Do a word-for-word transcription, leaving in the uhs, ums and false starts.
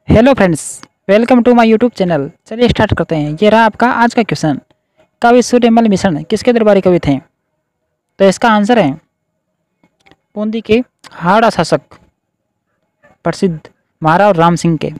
Hello friends, welcome to my YouTube channel. चलिए start करते हैं। ये रहा आपका आज का क्वेश्चन। कवि सूर्यमल मिश्र किसके दरबारी कवि थे? तो इसका आंसर है बूंदी के हाड़ा शासक प्रसिद्ध महाराव राम सिंह के।